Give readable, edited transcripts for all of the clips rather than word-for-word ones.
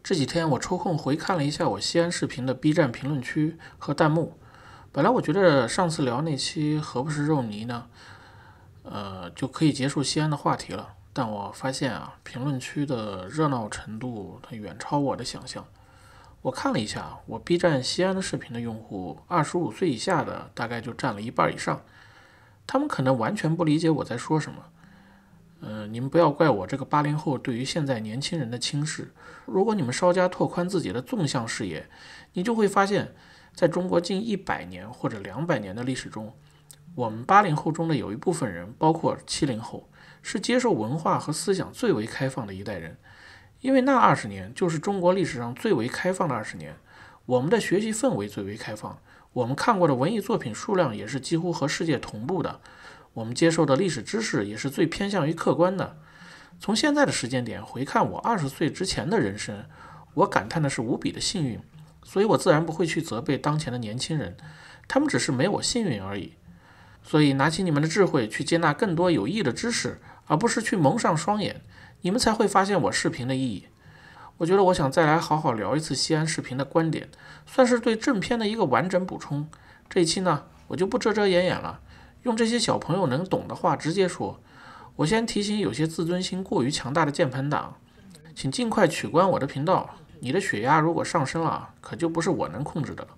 这几天我抽空回看了一下我西安视频的 B 站评论区和弹幕。本来我觉得上次聊那期何不是肉泥呢，就可以结束西安的话题了。但我发现啊，评论区的热闹程度它远超我的想象。我看了一下，我 B 站西安的视频的用户，25岁以下的大概就占了一半以上。他们可能完全不理解我在说什么。你们不要怪我这个80后对于现在年轻人的轻视。如果你们稍加拓宽自己的纵向视野，你就会发现，在中国近100年或者200年的历史中，我们80后中的有一部分人，包括70后，是接受文化和思想最为开放的一代人。因为那20年就是中国历史上最为开放的20年，我们的学习氛围最为开放，我们看过的文艺作品数量也是几乎和世界同步的。我们接受的历史知识也是最偏向于客观的。从现在的时间点回看我20岁之前的人生，我感叹的是无比的幸运，所以我自然不会去责备当前的年轻人，他们只是没我幸运而已。所以拿起你们的智慧去接纳更多有益的知识，而不是去蒙上双眼，你们才会发现我视频的意义。我觉得我想再来好好聊一次西安视频的观点，算是对正片的一个完整补充。这一期呢，我就不遮遮掩掩了，用这些小朋友能懂的话直接说。我先提醒有些自尊心过于强大的键盘党，请尽快取关我的频道。你的血压如果上升了，可就不是我能控制的了。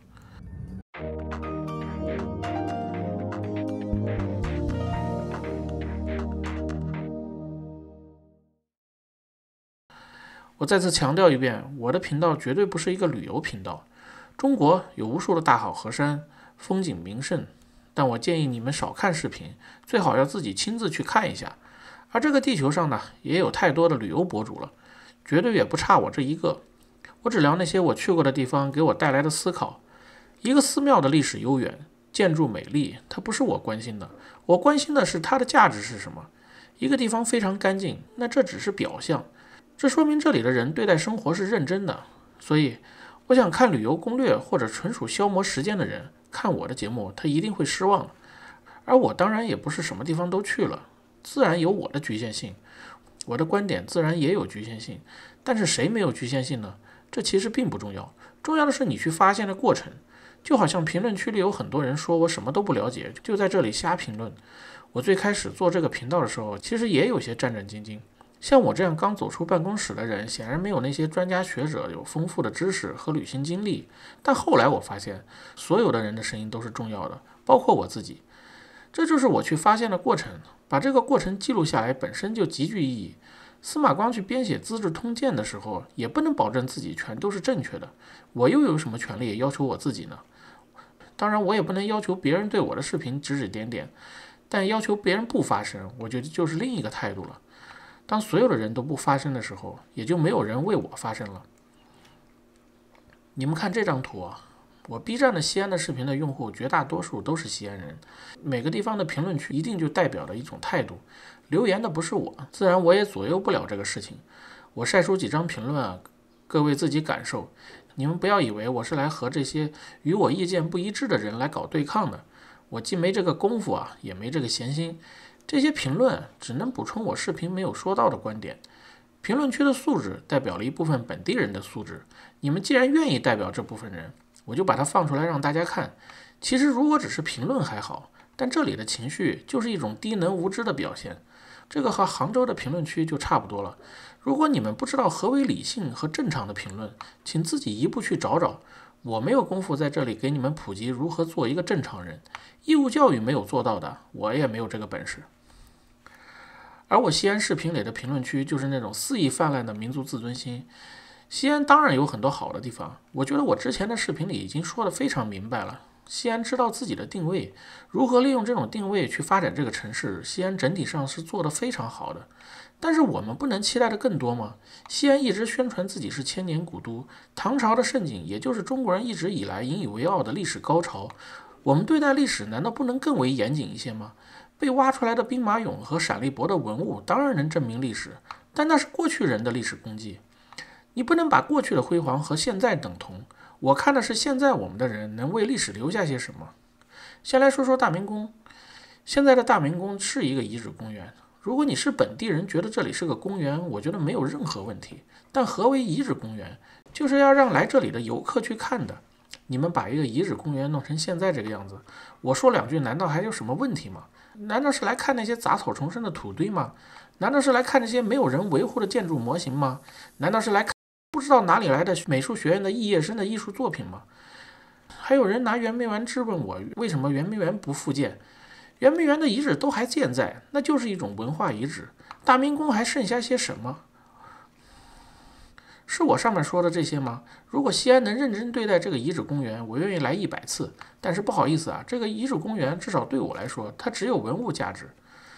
我再次强调一遍，我的频道绝对不是一个旅游频道。中国有无数的大好河山，风景名胜，但我建议你们少看视频，最好要自己亲自去看一下。而这个地球上呢，也有太多的旅游博主了，绝对也不差我这一个。我只聊那些我去过的地方给我带来的思考。一个寺庙的历史悠远，建筑美丽，它不是我关心的，我关心的是它的价值是什么。一个地方非常干净，那这只是表象，这说明这里的人对待生活是认真的。所以我想看旅游攻略或者纯属消磨时间的人看我的节目，他一定会失望。而我当然也不是什么地方都去了，自然有我的局限性，我的观点自然也有局限性。但是谁没有局限性呢？这其实并不重要，重要的是你去发现的过程。就好像评论区里有很多人说我什么都不了解，就在这里瞎评论。我最开始做这个频道的时候，其实也有些战战兢兢。像我这样刚走出办公室的人，显然没有那些专家学者有丰富的知识和旅行经历。但后来我发现，所有的人的声音都是重要的，包括我自己。这就是我去发现的过程，把这个过程记录下来本身就极具意义。司马光去编写《资治通鉴》的时候，也不能保证自己全都是正确的，我又有什么权利要求我自己呢？当然，我也不能要求别人对我的视频指指点点，但要求别人不发声，我觉得就是另一个态度了。当所有的人都不发声的时候，也就没有人为我发声了。你们看这张图啊，我 B 站的西安的视频的用户绝大多数都是西安人，每个地方的评论区一定就代表了一种态度。留言的不是我，自然我也左右不了这个事情。我晒出几张评论啊，各位自己感受。你们不要以为我是来和这些与我意见不一致的人来搞对抗的，我既没这个功夫啊，也没这个闲心。这些评论只能补充我视频没有说到的观点。评论区的素质代表了一部分本地人的素质，你们既然愿意代表这部分人，我就把它放出来让大家看。其实如果只是评论还好，但这里的情绪就是一种低能无知的表现。这个和杭州的评论区就差不多了。如果你们不知道何为理性和正常的评论，请自己一步去找找。我没有功夫在这里给你们普及如何做一个正常人，义务教育没有做到的，我也没有这个本事。而我西安视频里的评论区就是那种肆意泛滥的民族自尊心。西安当然有很多好的地方，我觉得我之前的视频里已经说得非常明白了。西安知道自己的定位，如何利用这种定位去发展这个城市，西安整体上是做得非常好的。但是我们不能期待的更多吗？西安一直宣传自己是千年古都，唐朝的盛景也就是中国人一直以来引以为傲的历史高潮。我们对待历史难道不能更为严谨一些吗？被挖出来的兵马俑和闪立博的文物当然能证明历史，但那是过去人的历史功绩。你不能把过去的辉煌和现在等同，我看的是现在我们的人能为历史留下些什么。先来说说大明宫。现在的大明宫是一个遗址公园， 如果你是本地人，觉得这里是个公园，我觉得没有任何问题。但何为遗址公园？就是要让来这里的游客去看的。你们把一个遗址公园弄成现在这个样子，我说两句难道还有什么问题吗？难道是来看那些杂草丛生的土堆吗？难道是来看那些没有人维护的建筑模型吗？难道是来看不知道哪里来的美术学院的肄业生的艺术作品吗？还有人拿圆明园质问我，为什么圆明园不复建？圆明园的遗址都还健在，那就是一种文化遗址。大明宫还剩下些什么？是我上面说的这些吗？如果西安能认真对待这个遗址公园，我愿意来100次。但是不好意思啊，这个遗址公园至少对我来说，它只有文物价值。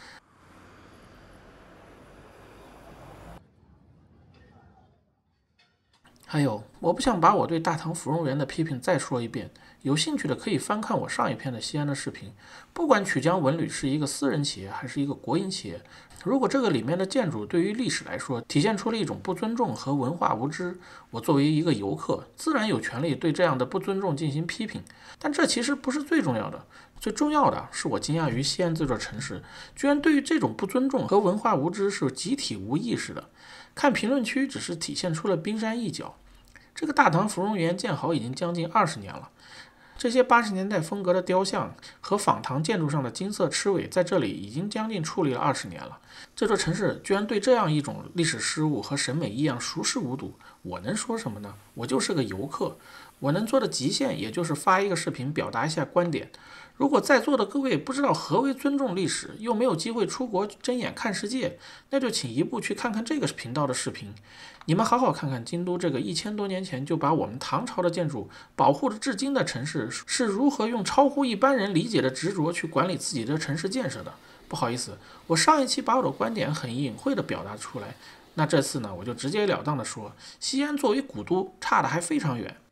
还有，我不想把我对大唐芙蓉园的批评再说一遍。有兴趣的可以翻看我上一篇的西安的视频。不管曲江文旅是一个私人企业还是一个国营企业，如果这个里面的建筑对于历史来说体现出了一种不尊重和文化无知，我作为一个游客，自然有权利对这样的不尊重进行批评。但这其实不是最重要的，最重要的是我惊讶于西安这座城市居然对于这种不尊重和文化无知是集体无意识的。看评论区只是体现出了冰山一角。这个大唐芙蓉园建好已经将近20年了，这些80年代风格的雕像和仿唐建筑上的金色螭尾在这里已经将近矗立了20年了。这座城市居然对这样一种历史失误和审美异样熟视无睹，我能说什么呢？我就是个游客，我能做的极限也就是发一个视频表达一下观点。如果在座的各位不知道何为尊重历史，又没有机会出国睁眼看世界，那就请一步去看看这个频道的视频。你们好好看看京都这个1000多年前就把我们唐朝的建筑保护着至今的城市是如何用超乎一般人理解的执着去管理自己的城市建设的。不好意思，我上一期把我的观点很隐晦地表达出来，那这次呢，我就直截了当地说，西安作为古都差得还非常远。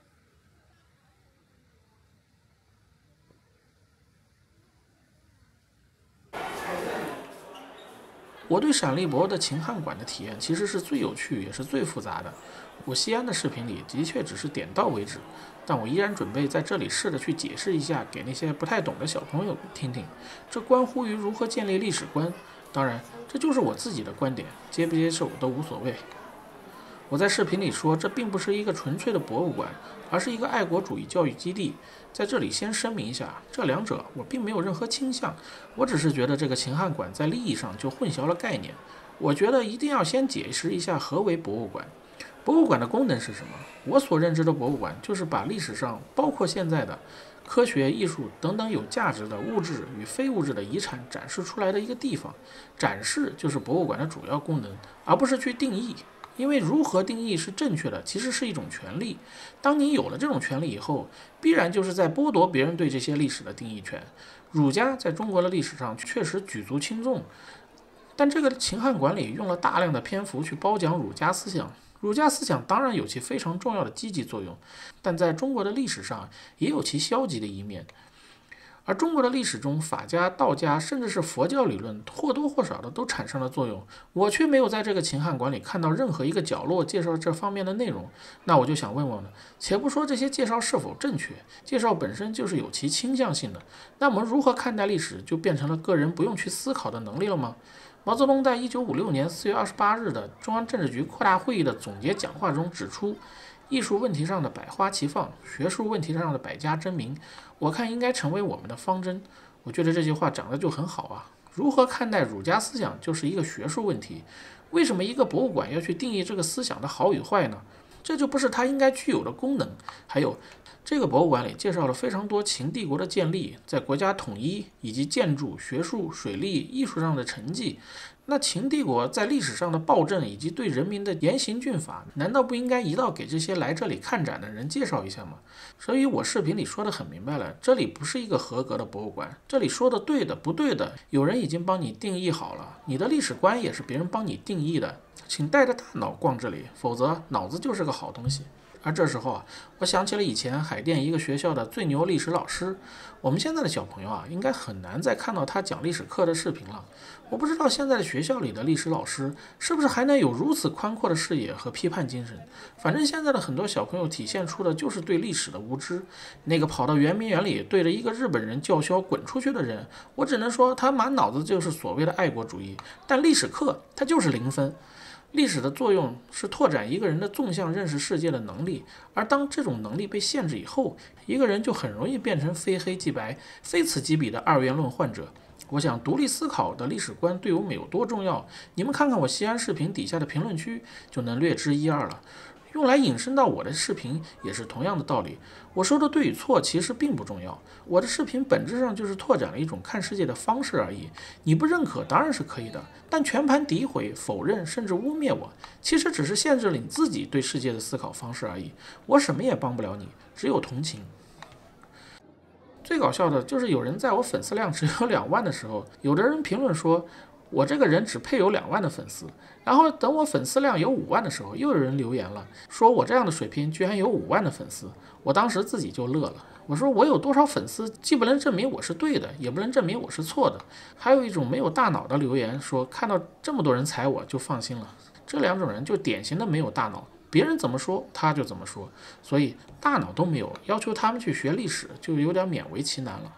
我对陕历博的秦汉馆的体验其实是最有趣也是最复杂的。我西安的视频里的确只是点到为止，但我依然准备在这里试着去解释一下给那些不太懂的小朋友听听，这关乎于如何建立历史观。当然，这就是我自己的观点，接不接受都无所谓。我在视频里说，这并不是一个纯粹的博物馆，而是一个爱国主义教育基地。在这里先声明一下，这两者我并没有任何倾向，我只是觉得这个秦汉馆在利益上就混淆了概念。我觉得一定要先解释一下何为博物馆。博物馆的功能是什么？我所认知的博物馆就是把历史上，包括现在的科学、艺术等等有价值的物质与非物质的遗产展示出来的一个地方。展示就是博物馆的主要功能，而不是去定义。因为如何定义是正确的，其实是一种权利。当你有了这种权利以后，必然就是在剥夺别人对这些历史的定义权。儒家在中国的历史上确实举足轻重，但这个秦汉馆里用了大量的篇幅去褒奖儒家思想。儒家思想当然有其非常重要的积极作用，但在中国的历史上也有其消极的一面。而中国的历史中，法家、道家，甚至是佛教理论，或多或少的都产生了作用。我却没有在这个秦汉馆里看到任何一个角落介绍这方面的内容。那我就想问问了，且不说这些介绍是否正确，介绍本身就是有其倾向性的，那我们如何看待历史，就变成了个人不用去思考的能力了吗？毛泽东在1956年4月28日的中央政治局扩大会议的总结讲话中指出，艺术问题上的百花齐放，学术问题上的百家争鸣，我看应该成为我们的方针。我觉得这句话讲的就很好啊。如何看待儒家思想就是一个学术问题，为什么一个博物馆要去定义这个思想的好与坏呢？这就不是它应该具有的功能。还有，这个博物馆里介绍了非常多秦帝国的建立，在国家统一以及建筑、学术、水利、艺术上的成绩。那秦帝国在历史上的暴政以及对人民的严刑峻法，难道不应该一道给这些来这里看展的人介绍一下吗？所以我视频里说的很明白了，这里不是一个合格的博物馆，这里说的对的不对的，有人已经帮你定义好了，你的历史观也是别人帮你定义的，请带着大脑逛这里，否则脑子就是个好东西。 而这时候啊，我想起了以前海淀一个学校的最牛历史老师。我们现在的小朋友啊，应该很难再看到他讲历史课的视频了。我不知道现在的学校里的历史老师是不是还能有如此宽阔的视野和批判精神。反正现在的很多小朋友体现出的就是对历史的无知。那个跑到圆明园里对着一个日本人叫嚣滚出去的人，我只能说他满脑子就是所谓的爱国主义，但历史课他就是0分。历史的作用是拓展一个人的纵向认识世界的能力，而当这种能力被限制以后，一个人就很容易变成非黑即白、非此即彼的二元论患者。我想独立思考的历史观对我们有多重要，你们看看我西安视频底下的评论区就能略知一二了。用来引申到我的视频也是同样的道理。我说的对与错其实并不重要，我的视频本质上就是拓展了一种看世界的方式而已。你不认可当然是可以的，但全盘诋毁、否认甚至污蔑我，其实只是限制了你自己对世界的思考方式而已。我什么也帮不了你，只有同情。最搞笑的就是有人在我粉丝量只有2万的时候，有的人评论说我这个人只配有2万的粉丝，然后等我粉丝量有5万的时候，又有人留言了，说我这样的水平居然有5万的粉丝。我当时自己就乐了，我说我有多少粉丝，既不能证明我是对的，也不能证明我是错的。还有一种没有大脑的留言说，看到这么多人踩我就放心了。这2种人就典型的没有大脑，别人怎么说他就怎么说，所以大脑都没有，要求他们去学历史就有点勉为其难了。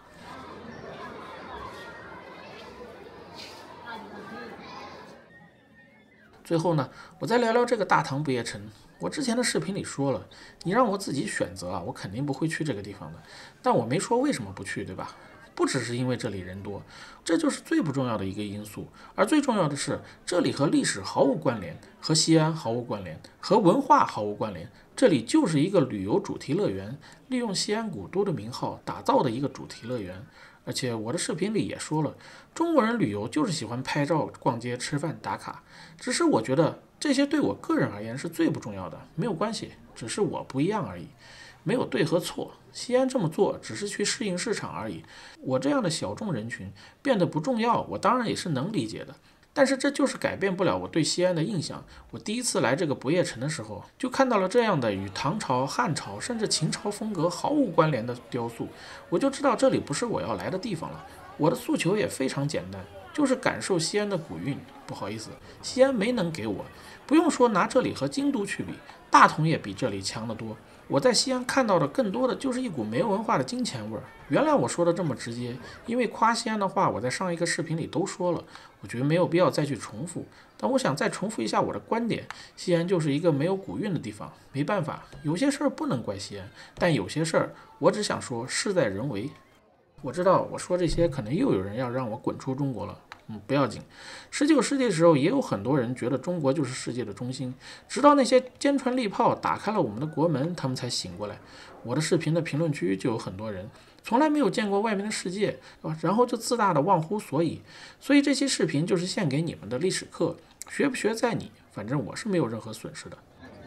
最后呢，我再聊聊这个大唐不夜城。我之前的视频里说了，你让我自己选择啊，我肯定不会去这个地方的。但我没说为什么不去，对吧？不只是因为这里人多，这就是最不重要的一个因素。而最重要的是，这里和历史毫无关联，和西安毫无关联，和文化毫无关联。这里就是一个旅游主题乐园，利用西安古都的名号打造的一个主题乐园。而且我的视频里也说了，中国人旅游就是喜欢拍照、逛街、吃饭、打卡。只是我觉得这些对我个人而言是最不重要的，没有关系，只是我不一样而已，没有对和错。西安这么做只是去适应市场而已。我这样的小众人群变得不重要，我当然也是能理解的。但是这就是改变不了我对西安的印象。我第一次来这个不夜城的时候，就看到了这样的与唐朝、汉朝甚至秦朝风格毫无关联的雕塑，我就知道这里不是我要来的地方了。我的诉求也非常简单，就是感受西安的古韵。不好意思，西安没能给我。不用说拿这里和京都去比，大同也比这里强得多。我在西安看到的更多的就是一股没文化的金钱味儿。原来我说的这么直接，因为夸西安的话我在上一个视频里都说了，我觉得没有必要再去重复。但我想再重复一下我的观点，西安就是一个没有古韵的地方。没办法，有些事儿不能怪西安，但有些事儿我只想说事在人为。我知道我说这些可能又有人要让我滚出中国了。不要紧。19世纪的时候，也有很多人觉得中国就是世界的中心，直到那些坚船利炮打开了我们的国门，他们才醒过来。我的视频的评论区就有很多人从来没有见过外面的世界，然后就自大的忘乎所以。所以这期视频就是献给你们的历史课，学不学在你，反正我是没有任何损失的。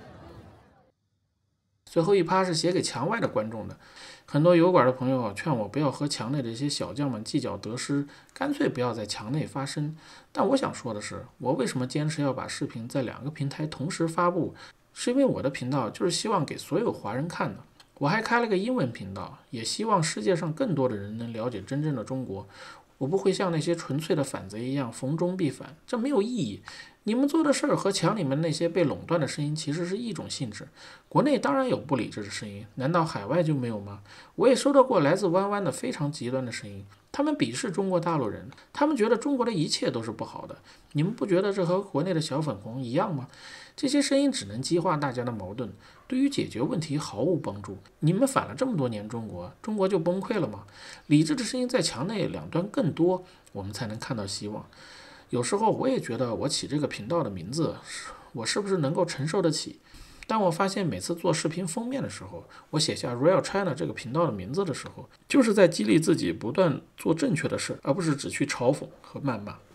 最后一趴是写给墙外的观众的，很多油管的朋友劝我不要和墙内的一些小将们计较得失，干脆不要在墙内发声。但我想说的是，我为什么坚持要把视频在2个平台同时发布，是因为我的频道就是希望给所有华人看的。我还开了个英文频道，也希望世界上更多的人能了解真正的中国。我不会像那些纯粹的反贼一样逢中必反，这没有意义。你们做的事儿和墙里面那些被垄断的声音其实是一种性质。国内当然有不理智的声音，难道海外就没有吗？我也收到过来自湾湾的非常极端的声音，他们鄙视中国大陆人，他们觉得中国的一切都是不好的。你们不觉得这和国内的小粉红一样吗？这些声音只能激化大家的矛盾，对于解决问题毫无帮助。你们反了这么多年中国，中国就崩溃了吗？理智的声音在墙内两端更多，我们才能看到希望。有时候我也觉得我起这个频道的名字，我是不是能够承受得起？当我发现每次做视频封面的时候，我写下 Real China 这个频道的名字的时候，就是在激励自己不断做正确的事，而不是只去嘲讽和谩骂。